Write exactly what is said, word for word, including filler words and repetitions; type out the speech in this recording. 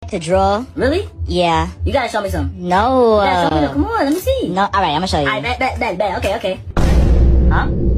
To draw. Really? Yeah. You gotta show me some. No. You gotta show me Uh, some. Come on, let me see. no. All right, I'm gonna show you. I bet, bet, bet, bet. Okay, okay. Huh?